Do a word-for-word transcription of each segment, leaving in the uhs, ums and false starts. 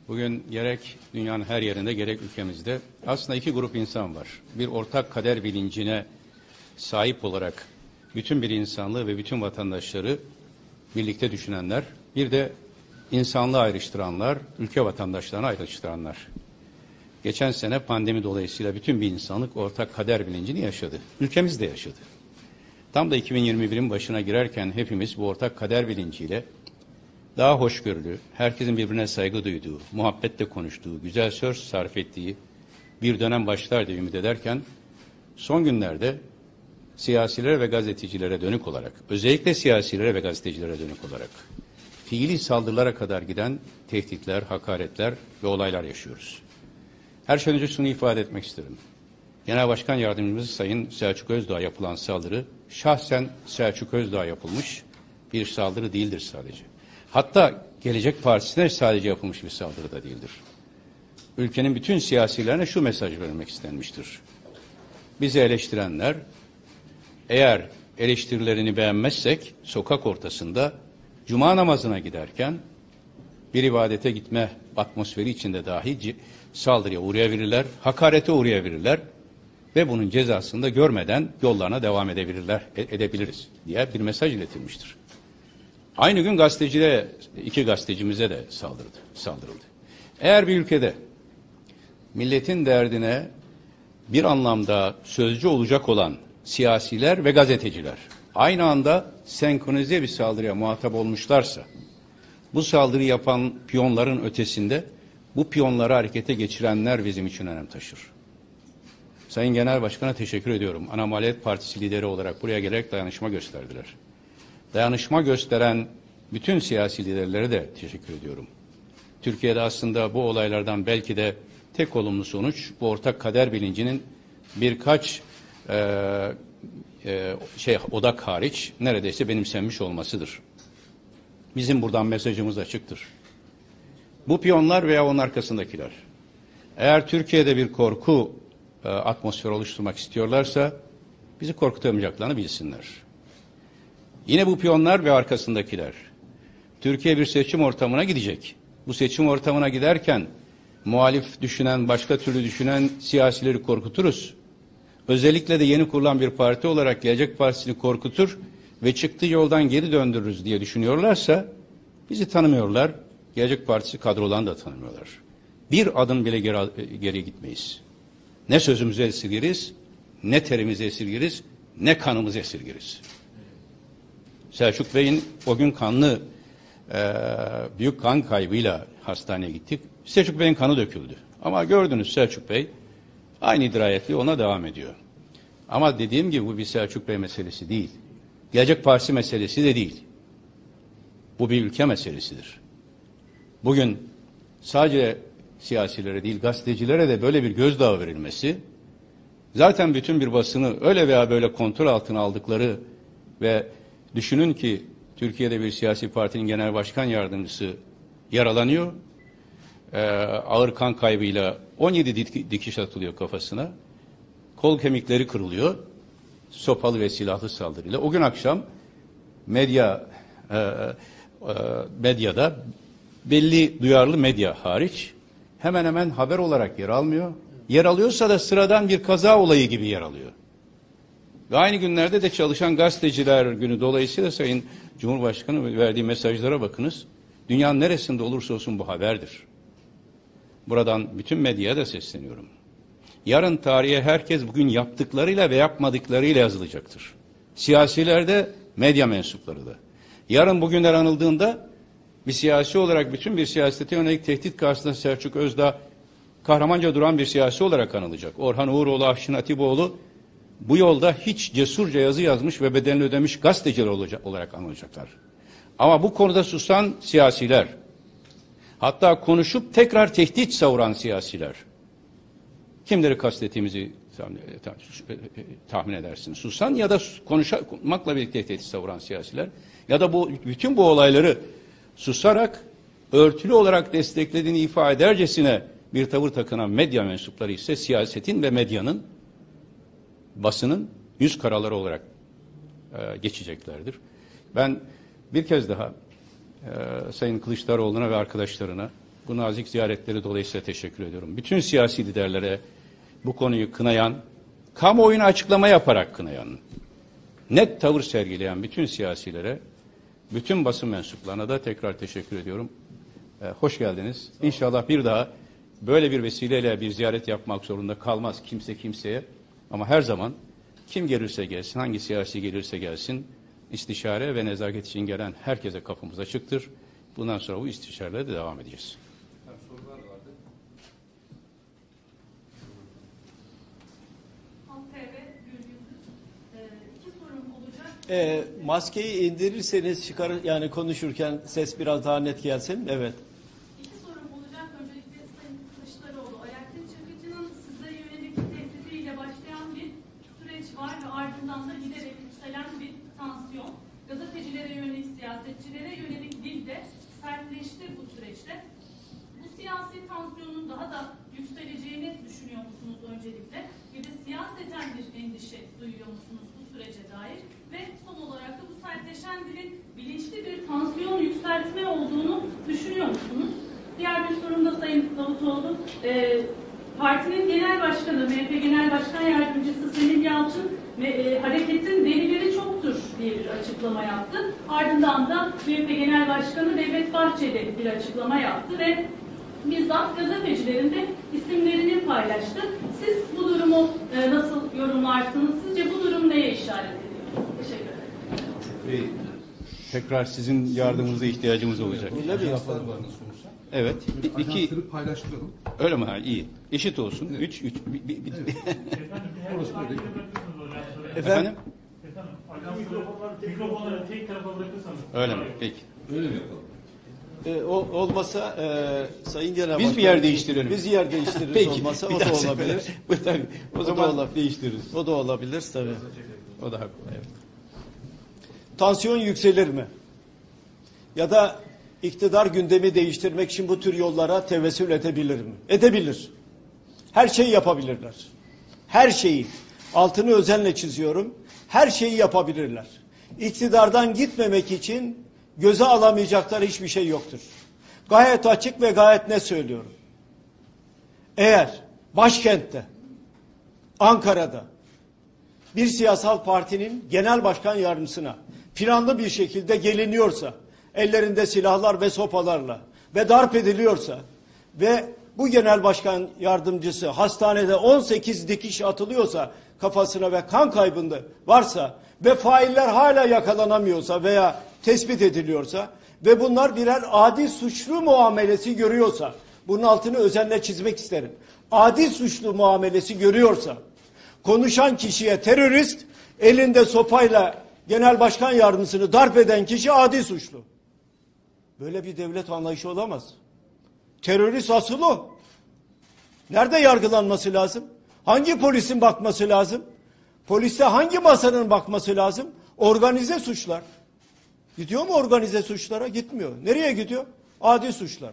Bugün gerek dünyanın her yerinde gerek ülkemizde aslında iki grup insan var. Bir ortak kader bilincine sahip olarak bütün bir insanlığı ve bütün vatandaşları birlikte düşünenler. Bir de insanlığı ayrıştıranlar, ülke vatandaşlarını ayrıştıranlar. Geçen sene pandemi dolayısıyla bütün bir insanlık ortak kader bilincini yaşadı. Ülkemiz de yaşadı. Tam da iki bin yirmi birin başına girerken hepimiz bu ortak kader bilinciyle daha hoşgörülü, herkesin birbirine saygı duyduğu, muhabbetle konuştuğu, güzel söz sarf ettiği bir dönem başlar diye ümit ederken son günlerde siyasilere ve gazetecilere dönük olarak, özellikle siyasilere ve gazetecilere dönük olarak fiili saldırılara kadar giden tehditler, hakaretler ve olaylar yaşıyoruz. Her şeyden önce şunu ifade etmek isterim. Genel Başkan Yardımcımız Sayın Selçuk Özdağ'a yapılan saldırı şahsen Selçuk Özdağ'a yapılmış bir saldırı değildir sadece. Hatta Gelecek Partisi'ne sadece yapılmış bir saldırı da değildir. Ülkenin bütün siyasilerine şu mesaj verilmek istenmiştir. Bizi eleştirenler, eğer eleştirilerini beğenmezsek sokak ortasında cuma namazına giderken bir ibadete gitme atmosferi içinde dahi saldırıya uğrayabilirler, hakarete uğrayabilirler ve bunun cezasını da görmeden yollarına devam edebilirler, edebiliriz diye bir mesaj iletilmiştir. Aynı gün gazetecilere, iki gazetecimize de saldırdı, saldırıldı. Eğer bir ülkede milletin derdine bir anlamda sözcü olacak olan siyasiler ve gazeteciler aynı anda senkronize bir saldırıya muhatap olmuşlarsa, bu saldırı yapan piyonların ötesinde bu piyonları harekete geçirenler bizim için önem taşır. Sayın Genel Başkan'a teşekkür ediyorum. Ana Muhalefet Partisi lideri olarak buraya gelerek dayanışma gösterdiler. Dayanışma gösteren bütün siyasi liderlere de teşekkür ediyorum. Türkiye'de aslında bu olaylardan belki de tek olumlu sonuç bu ortak kader bilincinin birkaç e, e, şey odak hariç neredeyse benimsenmiş olmasıdır. Bizim buradan mesajımız açıktır. Bu piyonlar veya onun arkasındakiler eğer Türkiye'de bir korku e, atmosferi oluşturmak istiyorlarsa bizi korkutamayacaklarını bilsinler. Yine bu piyonlar ve arkasındakiler Türkiye bir seçim ortamına gidecek. Bu seçim ortamına giderken muhalif düşünen, başka türlü düşünen siyasileri korkuturuz. Özellikle de yeni kurulan bir parti olarak Gelecek Partisi'ni korkutur ve çıktığı yoldan geri döndürürüz diye düşünüyorlarsa bizi tanımıyorlar. Gelecek Partisi kadrolarını da tanımıyorlar. Bir adım bile geri, geriye gitmeyiz. Ne sözümüzü esirgeriz, ne terimizi esirgeriz, ne kanımızı esirgeriz. Selçuk Bey'in o gün kanlı e, büyük kan kaybıyla hastaneye gittik. Selçuk Bey'in kanı döküldü. Ama gördünüz Selçuk Bey aynı dirayetli ona devam ediyor. Ama dediğim gibi bu bir Selçuk Bey meselesi değil. Gelecek Partisi meselesi de değil. Bu bir ülke meselesidir. Bugün sadece siyasilere değil gazetecilere de böyle bir gözdağı verilmesi, zaten bütün bir basını öyle veya böyle kontrol altına aldıkları ve düşünün ki Türkiye'de bir siyasi partinin genel başkan yardımcısı yaralanıyor, ee, ağır kan kaybıyla on yedi dikiş atılıyor kafasına, kol kemikleri kırılıyor, sopalı ve silahlı saldırıyla. O gün akşam medya e, e, medyada belli duyarlı medya hariç hemen hemen haber olarak yer almıyor. Yer alıyorsa da sıradan bir kaza olayı gibi yer alıyor. Ve aynı günlerde de çalışan gazeteciler günü dolayısıyla Sayın Cumhurbaşkanı verdiği mesajlara bakınız. Dünyanın neresinde olursa olsun bu haberdir. Buradan bütün medyaya da sesleniyorum. Yarın tarihe herkes bugün yaptıklarıyla ve yapmadıklarıyla yazılacaktır. Siyasiler de, medya mensupları da. Yarın bugünler anıldığında bir siyasi olarak bütün bir siyasete yönelik tehdit karşısında Selçuk Özdağ kahramanca duran bir siyasi olarak anılacak. Orhan Uğuroğlu, Afşin Atipoğlu bu yolda hiç cesurca yazı yazmış ve bedelini ödemiş gazeteciler olacak, olarak anılacaklar. Ama bu konuda susan siyasiler, hatta konuşup tekrar tehdit savuran siyasiler, kimleri kastettiğimizi tahmin edersiniz. Susan ya da konuşmakla birlikte tehdit savuran siyasiler ya da bu bütün bu olayları susarak örtülü olarak desteklediğini ifade edercesine bir tavır takınan medya mensupları ise siyasetin ve medyanın, basının yüz karaları olarak e, geçeceklerdir. Ben bir kez daha e, Sayın Kılıçdaroğlu'na ve arkadaşlarına Bu nazik ziyaretleri dolayısıyla teşekkür ediyorum. Bütün siyasi liderlere bu konuyu kınayan, kamuoyuna açıklama yaparak kınayan, net tavır sergileyen bütün siyasilere, bütün basın mensuplarına da tekrar teşekkür ediyorum. Ee, hoş geldiniz. İnşallah bir daha böyle bir vesileyle bir ziyaret yapmak zorunda kalmaz kimse kimseye. Ama her zaman kim gelirse gelsin, hangi siyasi gelirse gelsin, istişare ve nezaket için gelen herkese kapımız açıktır. Bundan sonra bu istişarelere de devam edeceğiz. E, maskeyi indirirseniz çıkar, yani konuşurken ses biraz daha net gelsin. Evet. İki sorum olacak. Öncelikle Sayın Kılıçdaroğlu, Alaaddin Çakıcı'nın size yönelik tehdidiyle başlayan bir süreç var ve ardından da giderek yükselen bir tansiyon. Gazetecilere yönelik, siyasetçilere yönelik dil de sertleşti bu süreçte. Bu siyasi tansiyonun daha da yükseleceğini düşünüyor musunuz öncelikle? Bir de siyaseten bir endişe duyuyor musunuz bu sürece dair? Ve son olarak da bu sertleşen dilin bilinçli bir tansiyon yükseltme olduğunu düşünüyor musunuz? Diğer bir sorum da Sayın Davutoğlu. E, partinin genel başkanı, M H P Genel Başkan Yardımcısı Semih Yalçın e, hareketin delileri çoktur diye bir açıklama yaptı. Ardından da M H P Genel Başkanı Devlet Bahçeli bir açıklama yaptı ve bizzat gazetecilerin de isimlerini paylaştı. Siz bu durumu e, nasıl yorumlarsınız? Sizce bu durum neye işaret ediyor? Teşekkür ederim. Tekrar sizin yardımınıza ihtiyacımız olacak. Öyle mi yapalım? Evet. İ- iki paylaştıralım. öyle mi? Ha, iyi. Eşit olsun. Evet. Üç, üç. Bir, bir, bir. Evet. Orası böyle. Efendim? Mikrofonları tek tarafa bırakırsanız. Öyle mi? Peki. Öyle mi yapalım? E, o, olmasa e, Sayın Genel Biz Başkan, bir yer değiştirelim. Biz yer değiştiririz. Peki. Olmasa Bir o da daha olabilir. söyle. Tabii. O, O da zaman olabilir. değiştiririz. O da olabilir tabii. O da haklı. Evet. Tansiyon yükselir mi? Ya da iktidar gündemi değiştirmek için bu tür yollara tevessül edebilir mi? Edebilir. Her şeyi yapabilirler. Her şeyi. Altını özenle çiziyorum. Her şeyi yapabilirler. İktidardan gitmemek için göze alamayacakları hiçbir şey yoktur. Gayet açık ve gayet net söylüyorum. Eğer başkentte, Ankara'da bir siyasal partinin genel başkan yardımcısına planlı bir şekilde geliniyorsa, ellerinde silahlar ve sopalarla ve darp ediliyorsa ve bu genel başkan yardımcısı hastanede on sekiz dikiş atılıyorsa kafasına ve kan kaybında varsa ve failler hala yakalanamıyorsa veya tespit ediliyorsa ve bunlar birer adi suçlu muamelesi görüyorsa, bunun altını özenle çizmek isterim. Adi suçlu muamelesi görüyorsa, konuşan kişiye terörist, elinde sopayla genel başkan yardımcısını darp eden kişi adi suçlu. Böyle bir devlet anlayışı olamaz. Terörist asıl o. Nerede yargılanması lazım? Hangi polisin bakması lazım? Poliste hangi masanın bakması lazım? Organize suçlar. Gidiyor mu organize suçlara? Gitmiyor. Nereye gidiyor? Adi suçlar.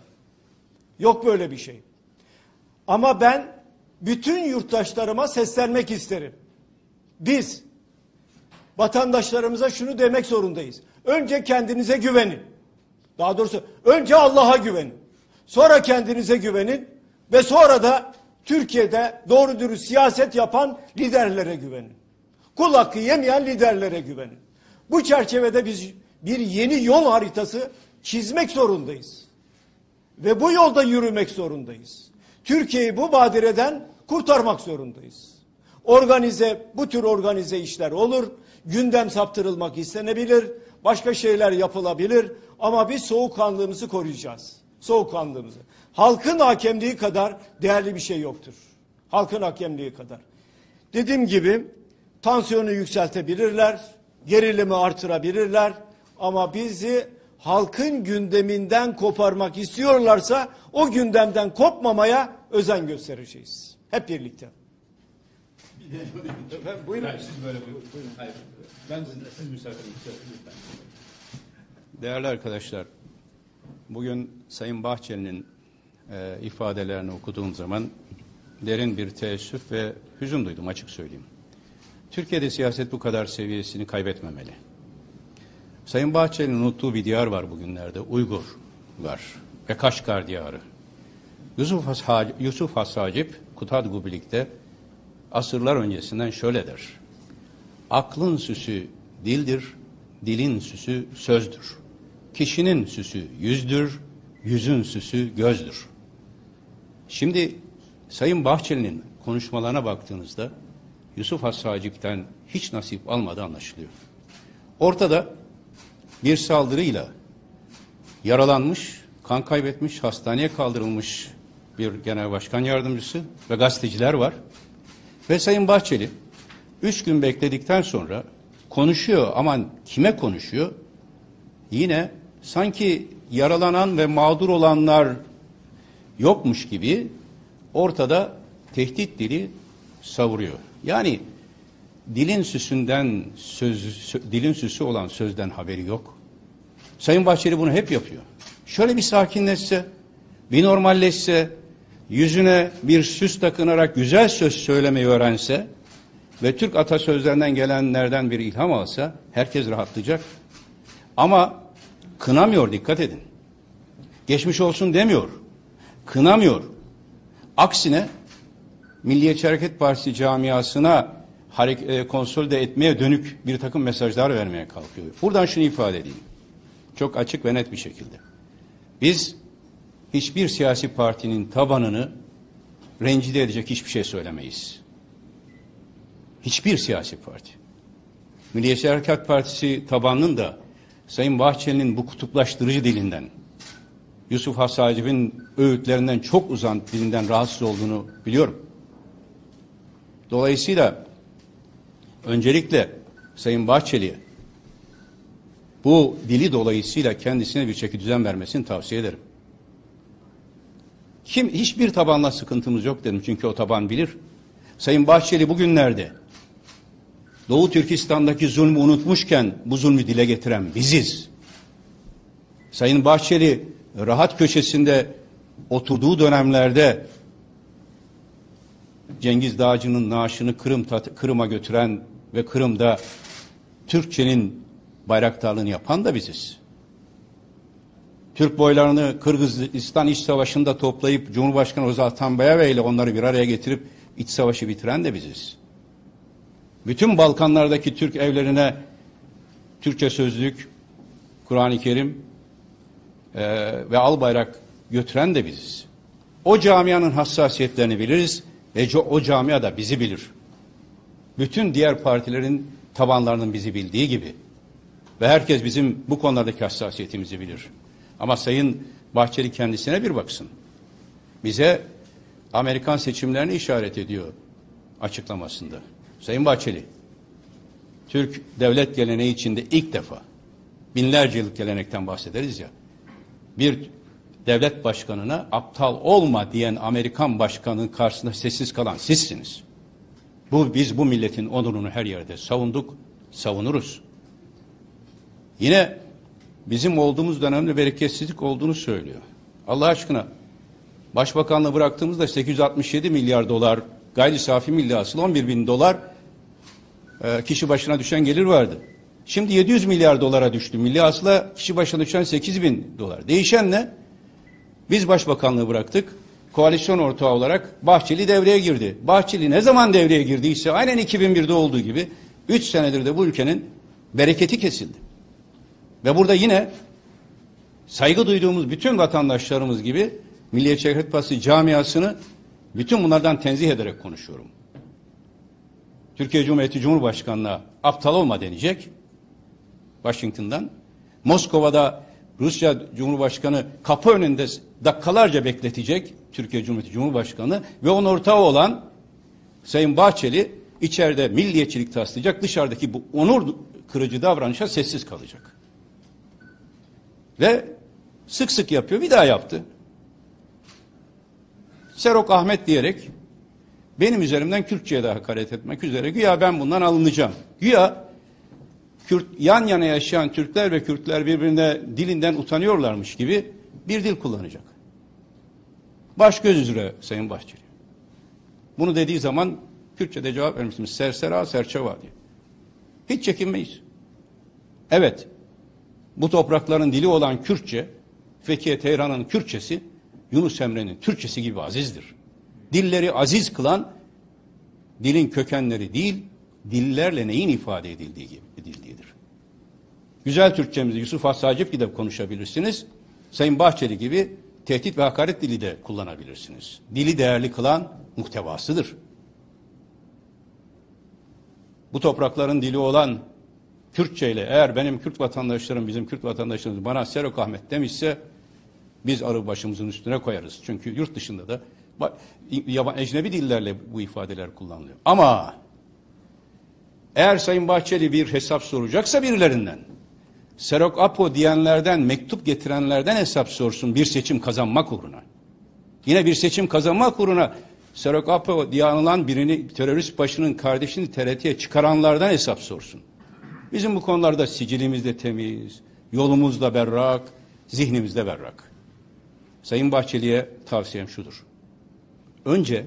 Yok böyle bir şey. Ama ben bütün yurttaşlarıma seslenmek isterim. Biz vatandaşlarımıza şunu demek zorundayız. Önce kendinize güvenin. Daha doğrusu önce Allah'a güvenin. Sonra kendinize güvenin ve sonra da Türkiye'de doğru dürüst siyaset yapan liderlere güvenin. Kul hakkı yemeyen liderlere güvenin. Bu çerçevede biz bir yeni yol haritası çizmek zorundayız. Ve bu yolda yürümek zorundayız. Türkiye'yi bu badireden kurtarmak zorundayız. Organize, bu tür organize işler olur. Gündem saptırılmak istenebilir. Başka şeyler yapılabilir. Ama biz soğukkanlılığımızı koruyacağız. Soğukkanlılığımızı. Halkın hakemliği kadar değerli bir şey yoktur. Halkın hakemliği kadar. Dediğim gibi tansiyonu yükseltebilirler. Gerilimi artırabilirler. Ama bizi halkın gündeminden koparmak istiyorlarsa o gündemden kopmamaya özen göstereceğiz. Hep birlikte. Efendim, buyurun. Hayır, siz böyle buyurun. buyurun. Hayır. Ben siz müsaade edin. Lütfen. Değerli arkadaşlar, bugün Sayın Bahçeli'nin e, ifadelerini okuduğum zaman derin bir teessüf ve hüzün duydum, açık söyleyeyim. Türkiye'de siyaset bu kadar seviyesini kaybetmemeli. Sayın Bahçeli'nin unuttuğu bir diyar var bugünlerde, Uygurlar ve Kaşgar diyarı. Yusuf, Has Yusuf Has Hacip Kutadgu Birlik'te asırlar öncesinden şöyle der. Aklın süsü dildir, dilin süsü sözdür. Kişinin süsü yüzdür, yüzün süsü gözdür. Şimdi Sayın Bahçeli'nin konuşmalarına baktığınızda Yusuf Has Hacip'ten hiç nasip almadığı anlaşılıyor. Ortada bir saldırıyla yaralanmış, kan kaybetmiş, hastaneye kaldırılmış bir genel başkan yardımcısı ve gazeteciler var. Ve Sayın Bahçeli üç gün bekledikten sonra konuşuyor, aman kime konuşuyor? Yine sanki yaralanan ve mağdur olanlar yokmuş gibi ortada tehdit dili savuruyor. Yani dilin süsünden söz, sö- dilin süsü olan sözden haberi yok. Sayın Bahçeli bunu hep yapıyor. Şöyle bir sakinleşse, bir normalleşse, yüzüne bir süs takınarak güzel söz söylemeyi öğrense ve Türk atasözlerinden gelenlerden bir ilham alsa herkes rahatlayacak. Ama kınamıyor, dikkat edin. Geçmiş olsun demiyor. Kınamıyor. Aksine Milliyetçi Hareket Partisi camiasına hareket, konsolide etmeye dönük bir takım mesajlar vermeye kalkıyor. Buradan şunu ifade edeyim. Çok açık ve net bir şekilde. Biz hiçbir siyasi partinin tabanını rencide edecek hiçbir şey söylemeyiz. Hiçbir siyasi parti. Milliyetçi Hareket Partisi tabanının da Sayın Bahçeli'nin bu kutuplaştırıcı dilinden, Yusuf Has Hacip'in öğütlerinden çok uzan dilinden rahatsız olduğunu biliyorum. Dolayısıyla öncelikle Sayın Bahçeli'ye bu dili dolayısıyla kendisine bir çeki düzen vermesini tavsiye ederim. Kim hiçbir tabanla sıkıntımız yok dedim çünkü o taban bilir. Sayın Bahçeli bugünlerde Doğu Türkistan'daki zulmü unutmuşken bu zulmü dile getiren biziz. Sayın Bahçeli rahat köşesinde oturduğu dönemlerde Cengiz Dağcı'nın naaşını Kırım, Kırım'a götüren ve Kırım'da Türkçenin bayraktarlığını yapan da biziz. Türk boylarını Kırgızistan İç Savaşı'nda toplayıp Cumhurbaşkanı Özal Atanbayeva ile onları bir araya getirip iç savaşı bitiren de biziz. Bütün Balkanlardaki Türk evlerine Türkçe sözlük, Kur'an-ı Kerim e, ve al bayrak götüren de biziz. O camianın hassasiyetlerini biliriz ve o camia da bizi bilir. Bütün diğer partilerin tabanlarının bizi bildiği gibi. Ve herkes bizim bu konulardaki hassasiyetimizi bilir. Ama Sayın Bahçeli kendisine bir baksın. Bize Amerikan seçimlerini işaret ediyor açıklamasında. Sayın Bahçeli, Türk devlet geleneği içinde ilk defa, binlerce yıllık gelenekten bahsederiz ya, bir devlet başkanına aptal olma diyen Amerikan başkanının karşısında sessiz kalan sizsiniz. Bu, biz bu milletin onurunu her yerde savunduk, savunuruz. Yine bizim olduğumuz dönemde bereketsizlik olduğunu söylüyor. Allah aşkına başbakanlığı bıraktığımızda sekiz yüz altmış yedi milyar dolar gayri safi milli hasıl on bir bin dolar e, kişi başına düşen gelir vardı. Şimdi yedi yüz milyar dolara düştü. Milli hasıla kişi başına düşen sekiz bin dolar. Değişen ne? Biz başbakanlığı bıraktık. Koalisyon ortağı olarak Bahçeli devreye girdi. Bahçeli ne zaman devreye girdiyse aynen iki bin birde olduğu gibi üç senedir de bu ülkenin bereketi kesildi. Ve burada yine saygı duyduğumuz bütün vatandaşlarımız gibi Milliyetçi Hareket Partisi camiasını bütün bunlardan tenzih ederek konuşuyorum. Türkiye Cumhuriyeti Cumhurbaşkanı'na aptal olma denecek Washington'dan. Moskova'da Rusya Cumhurbaşkanı kapı önünde dakikalarca bekletecek Türkiye Cumhuriyeti Cumhurbaşkanı ve onun ortağı olan Sayın Bahçeli içeride milliyetçilik taslayacak, dışarıdaki bu onur kırıcı davranışa sessiz kalacak. Ve sık sık yapıyor, bir daha yaptı. Serok Ahmet diyerek benim üzerimden Kürtçe'ye de hakaret etmek üzere güya ben bundan alınacağım. Güya Kürt, yan yana yaşayan Türkler ve Kürtler birbirine dilinden utanıyorlarmış gibi bir dil kullanacak. Baş göz üzere Sayın Bahçeli. Bunu dediği zaman Kürtçe'de cevap vermişsiniz. Sersera serçeva diye. Hiç çekinmeyiz. Evet, bu toprakların dili olan Kürtçe, Fethiye Tehran'ın Kürtçesi Yunus Emre'nin Türkçesi gibi azizdir. Dilleri aziz kılan dilin kökenleri değil, dillerle neyin ifade edildiği gibi edildiğidir. Güzel Türkçemizi Yusuf Asacip gibi de konuşabilirsiniz. Sayın Bahçeli gibi tehdit ve hakaret dili de kullanabilirsiniz. Dili değerli kılan muhtevasıdır. Bu toprakların dili olan Kürtçe ile eğer benim Kürt vatandaşlarım, bizim Kürt vatandaşlarımız bana Serok Ahmet demişse biz arı başımızın üstüne koyarız. Çünkü yurt dışında da yabancı ecnebi dillerle bu ifadeler kullanılıyor. Ama eğer Sayın Bahçeli bir hesap soracaksa birilerinden, Serok Apo diyenlerden, mektup getirenlerden hesap sorsun bir seçim kazanmak uğruna. Yine bir seçim kazanmak uğruna Serok Apo diye anılan birini, terörist başının kardeşini T R T'ye çıkaranlardan hesap sorsun. Bizim bu konularda sicilimiz de temiz, yolumuz da berrak, zihnimiz de berrak. Sayın Bahçeli'ye tavsiyem şudur. Önce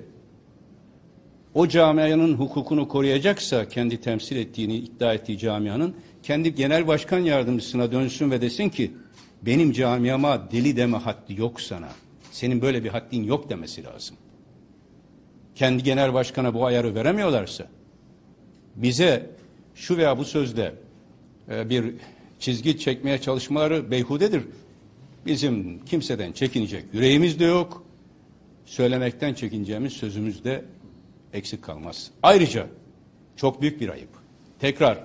o camianın hukukunu koruyacaksa kendi temsil ettiğini iddia ettiği camianın kendi genel başkan yardımcısına dönsün ve desin ki benim camiama deli deme haddi yok sana. Senin böyle bir haddin yok demesi lazım. Kendi genel başkana bu ayarı veremiyorlarsa bize şu veya bu sözle e, bir çizgi çekmeye çalışmaları beyhudedir. Bizim kimseden çekinecek yüreğimiz de yok. Söylemekten çekineceğimiz sözümüz de eksik kalmaz. Ayrıca çok büyük bir ayıp. Tekrar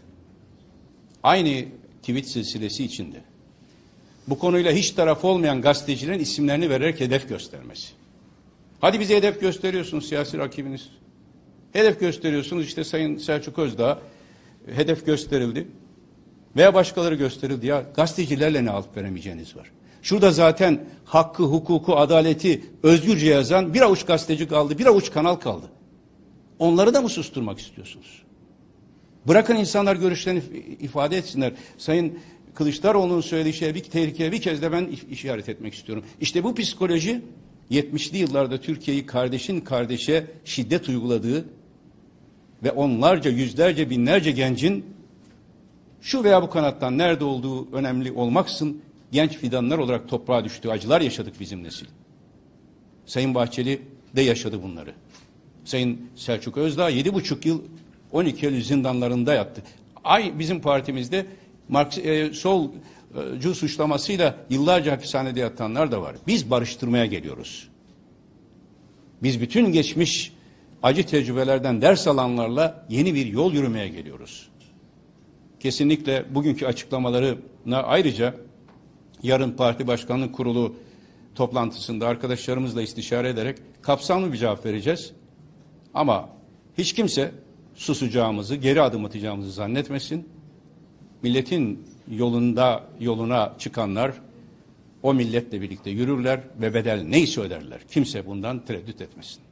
aynı tweet silsilesi içinde bu konuyla hiç taraf olmayan gazetecilerin isimlerini vererek hedef göstermesi. Hadi bize hedef gösteriyorsunuz siyasi rakibiniz. Hedef gösteriyorsunuz işte Sayın Selçuk Özdağ hedef gösterildi. Veya başkaları gösterildi. Ya gazetecilerle ne alıp veremeyeceğiniz var. Şurada zaten hakkı, hukuku, adaleti özgürce yazan bir avuç gazeteci kaldı, bir avuç kanal kaldı. Onları da mı susturmak istiyorsunuz? Bırakın insanlar görüşlerini ifade etsinler. Sayın Kılıçdaroğlu'nun söylediği şeye bir tehlikeye bir kez de ben işaret etmek istiyorum. İşte bu psikoloji yetmişli yıllarda Türkiye'yi kardeşin kardeşe şiddet uyguladığı ve onlarca, yüzlerce, binlerce gencin şu veya bu kanattan nerede olduğu önemli olmaksızın genç fidanlar olarak toprağa düştüğü acılar yaşadık bizim nesil. Sayın Bahçeli de yaşadı bunları. Sayın Selçuk Özdağ yedi buçuk yıl on iki Eylül zindanlarında yattı. Ay bizim partimizde Marks, e, solcu suçlamasıyla yıllarca hapishanede yatanlar da var. Biz barıştırmaya geliyoruz. Biz bütün geçmiş acı tecrübelerden ders alanlarla yeni bir yol yürümeye geliyoruz. Kesinlikle bugünkü açıklamalarına ayrıca yarın parti başkanlık kurulu toplantısında arkadaşlarımızla istişare ederek kapsamlı bir cevap vereceğiz. Ama hiç kimse susacağımızı, geri adım atacağımızı zannetmesin. Milletin yolunda yoluna çıkanlar o milletle birlikte yürürler ve bedel neyse öderler. Kimse bundan tereddüt etmesin.